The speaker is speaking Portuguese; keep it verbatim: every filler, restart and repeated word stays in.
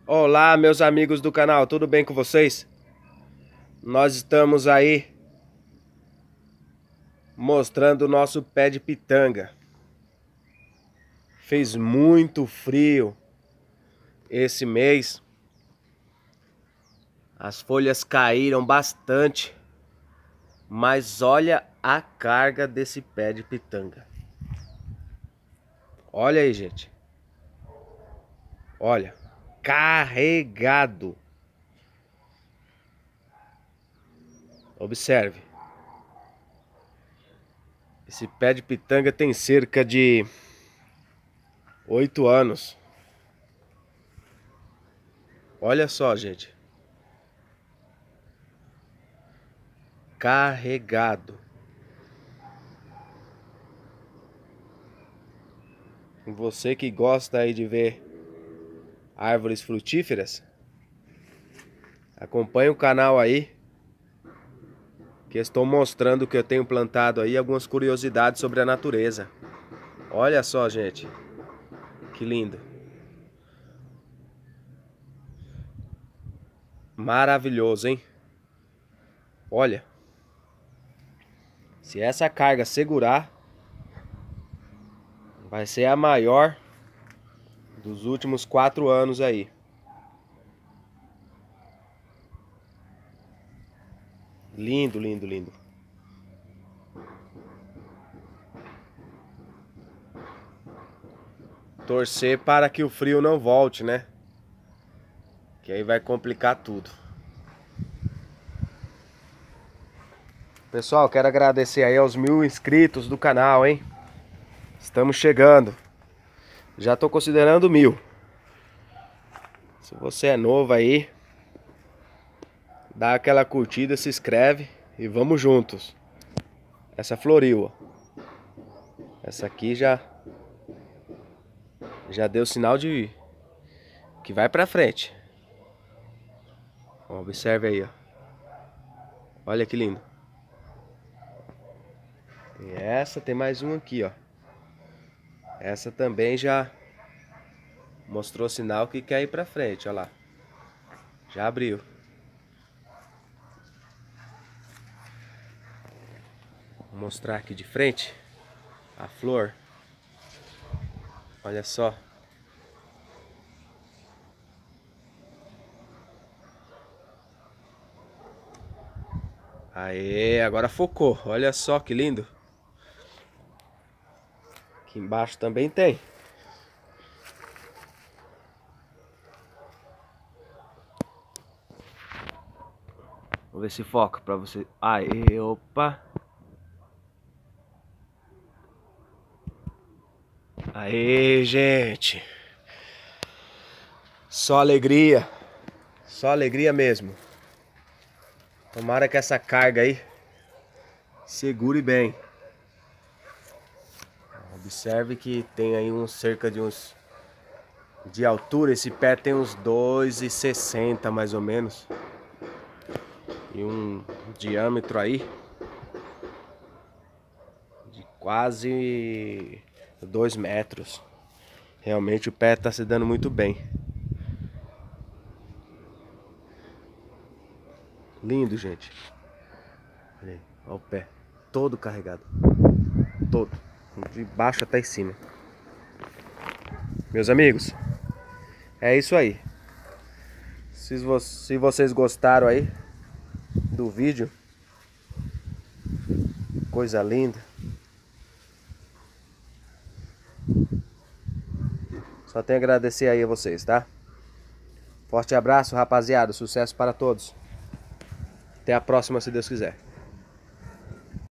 Olá, meus amigos do canal, tudo bem com vocês? Nós estamos aí mostrando o nosso pé de pitanga. Fez muito frio esse mês. As folhas caíram bastante, mas olha a carga desse pé de pitanga. Olha aí, gente. Olha, carregado. Observe. Esse pé de pitanga tem cerca de oito anos. Olha só, gente. Carregado. Você que gosta aí de ver árvores frutíferas, acompanhe o canal aí, que estou mostrando o que eu tenho plantado aí, algumas curiosidades sobre a natureza. Olha só, gente, que lindo. Maravilhoso, hein? Olha, se essa carga segurar, vai ser a maior dos últimos quatro anos aí. Lindo, lindo, lindo. Torcer para que o frio não volte, né? Que aí vai complicar tudo. Pessoal, quero agradecer aí aos mil inscritos do canal, hein? Estamos chegando. Já tô considerando mil. Se você é novo aí, dá aquela curtida, se inscreve e vamos juntos. Essa floriu, ó. Essa aqui já já deu sinal de que vai pra frente. Ó, observe aí, ó. Olha que lindo. E essa tem mais um aqui, ó. Essa também já mostrou sinal que quer ir pra frente, ó lá. Já abriu. Vou mostrar aqui de frente a flor. Olha só. Aê, agora focou. Olha só que lindo. Aqui embaixo também tem. Vou ver se foca pra você. Aê, opa. Aê, gente. Só alegria. Só alegria mesmo. Tomara que essa carga aí segure bem. Observe que tem aí uns cerca de uns de altura. Esse pé tem uns dois e sessenta mais ou menos. E um diâmetro aí de quase dois metros. Realmente o pé está se dando muito bem. Lindo, gente. Olha aí, olha o pé. Todo carregado. Todo. De baixo até em cima. Meus amigos, é isso aí. Se, vo se vocês gostaram aí do vídeo, coisa linda. Só tenho a agradecer aí a vocês, tá? Forte abraço, rapaziada. Sucesso para todos. Até a próxima, se Deus quiser.